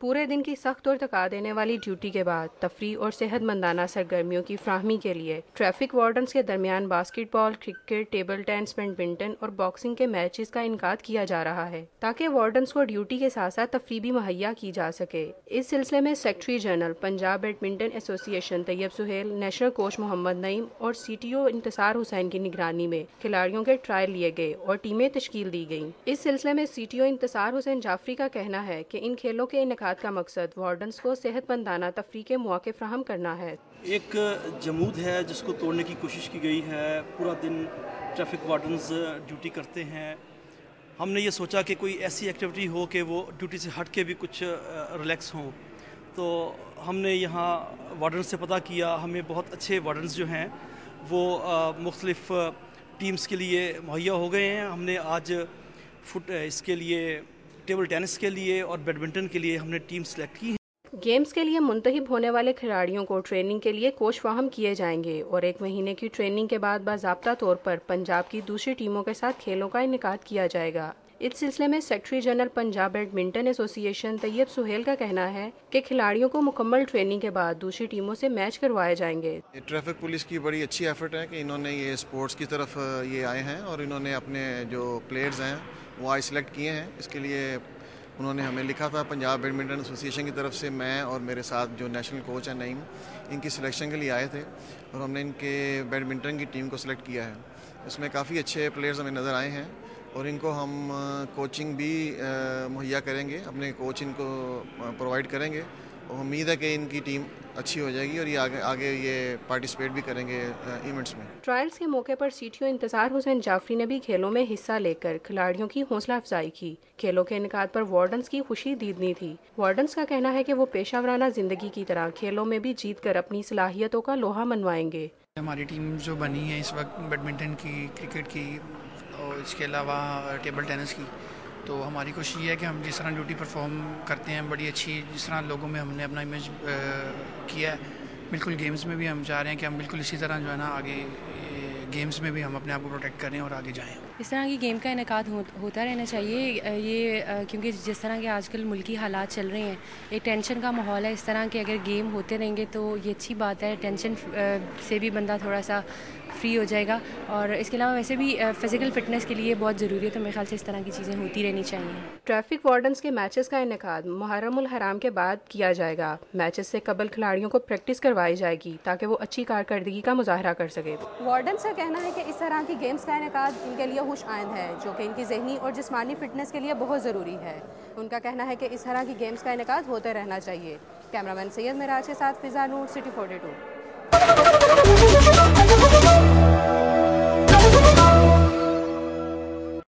पूरे दिन की सख्त और थका देने वाली ड्यूटी के बाद तफरीह और सेहतमंदाना सरगर्मियों की फ्राहमी के लिए ट्रैफिक वार्डन्स के दरमियान basketball, cricket, table tennis, badminton और बॉक्सिंग के मैचेस का इनकाद किया जा रहा है ताकि वार्डन्स को ड्यूटी के साथ साथ तफरीह भी मुहैया की जा सके। इस सिलसिले में secretary general Punjab badminton association Tayyab Sohail, national coach Muhammad Naeem और CTO इंतसार हुसैन की निगरानी में खिलाड़ियों के ट्रायल लिए गए और टीमें तश्कील दी गईं। इस सिलसिले में CTO इंतसार हुसैन जाफरी का कहना है कि इन खेलों के इनेकाद का मकसद वार्डन्स को सेहतमंदाना तफरीह के मौके फ्राहम करना है। एक जमूद है जिसको तोड़ने की कोशिश की गई है। पूरा दिन ट्रैफिक वार्डन्स ड्यूटी करते हैं। हमने ये सोचा कि कोई ऐसी एक्टिविटी हो कि वो ड्यूटी से हट के भी कुछ रिलैक्स हों, तो हमने यहाँ वार्डन्स से पता किया। हमें बहुत अच्छे वार्डन्स जो हैं वो मुख्तलिफ टीम्स के लिए मुहैया हो गए हैं। हमने आज इसके लिए टेबल टेनिस के लिए और बैडमिंटन के लिए हमने टीम सेलेक्ट की है। गेम्स के लिए मुंतखब होने वाले खिलाड़ियों को ट्रेनिंग के लिए कोच फाहम किए जाएंगे और 1 महीने की ट्रेनिंग के बाद बाज़ाब्ता तौर पर पंजाब की दूसरी टीमों के साथ खेलों का इनेकाद किया जाएगा। इस सिलसिले में secretary general Punjab badminton association Tayyab Sohail का कहना है कि खिलाड़ियों को मुकम्मल ट्रेनिंग के बाद दूसरी टीमों से मैच करवाए जाएंगे। ट्रैफिक पुलिस की बड़ी अच्छी एफर्ट है कि इन्होंने ये स्पोर्ट्स की तरफ ये आए हैं और इन्होंने अपने जो प्लेयर्स हैं वो आज सिलेक्ट किए हैं। इसके लिए उन्होंने हमें लिखा था पंजाब बैडमिंटन एसोसिएशन की तरफ से। मैं और मेरे साथ जो नेशनल कोच हैं नईम, इनकी सिलेक्शन के लिए आए थे और हमने इनके बैडमिंटन की टीम को सिलेक्ट किया है। इसमें काफ़ी अच्छे प्लेयर्स हमें नज़र आए हैं और इनको हम कोचिंग भी मुहैया करेंगे, अपने कोच इनको प्रोवाइड करेंगे और उम्मीद है कि इनकी टीम अच्छी हो जाएगी और ये आगे ये पार्टिसिपेट भी करेंगे इवेंट्स में। ट्रायल्स के मौके पर CTO इंतजार हुसैन जाफरी ने भी खेलों में हिस्सा लेकर खिलाड़ियों की हौसला अफजाई की। खेलों के इनेकाद पर वार्डन्स की खुशी दीदनी थी। वार्डन्स का कहना है कि वो पेशावराना जिंदगी की तरह खेलों में भी जीत कर अपनी सलाहियतों का लोहा मनवाएंगे। हमारी टीम जो बनी है इस वक्त बैडमिंटन की, क्रिकेट की और इसके अलावा टेबल टेनिस की, तो हमारी कोशिश ये है कि हम जिस तरह ड्यूटी परफॉर्म करते हैं बड़ी अच्छी, जिस तरह लोगों में हमने अपना इमेज किया है, बिल्कुल गेम्स में भी हम चाह रहे हैं कि हम बिल्कुल इसी तरह जो है ना आगे गेम्स में भी हम अपने आप को प्रोटेक्ट करें और आगे जाएं। इस तरह की गेम का इनेकाद होता रहना चाहिए ये क्योंकि जिस तरह के आजकल मुल्की हालात चल रहे हैं, एक टेंशन का माहौल है। इस तरह के अगर गेम होते रहेंगे तो ये अच्छी बात है, टेंशन से भी बंदा थोड़ा सा फ्री हो जाएगा और इसके अलावा वैसे भी फिजिकल फिटनेस के लिए बहुत ज़रूरी है, तो मेरे ख्याल से इस तरह की चीज़ें होती रहनी चाहिए। ट्रैफिक वार्डन्स के मैचेस का इनेकाद मुहर्रम उल हराम के बाद किया जाएगा। मैचेस से कबल खिलाड़ियों को प्रैक्टिस करवाई जाएगी ताकि वो अच्छी कारकर्दगी का मुजाहरा कर सके। वार्डन्स का कहना है कि इस तरह की गेम्स का इनेकाद इनके लिए खुश आइंद है, जो कि इनकी ज़हनी और जिस्मानी फिटनेस के लिए बहुत ज़रूरी है। उनका कहना है कि इस तरह की गेम्स का इनेकाद होते रहना चाहिए। कैमरामैन सैयद मिराज के साथ फिजा नूर, City42।